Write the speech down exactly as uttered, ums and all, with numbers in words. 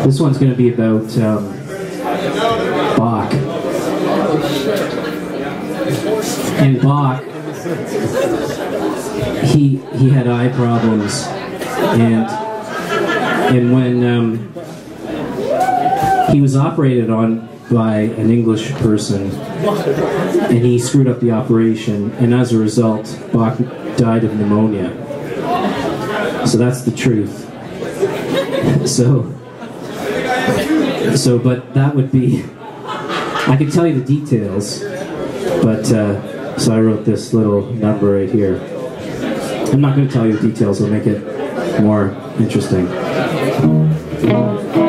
This one's going to be about um, Bach. And Bach, he he had eye problems, and and when um, he was operated on by an English person, and he screwed up the operation, and as a result, Bach died of pneumonia. So that's the truth. So, so, but that would be, I could tell you the details, but, uh, so I wrote this little number right here. I'm not going to tell you the details, I'll make it more interesting.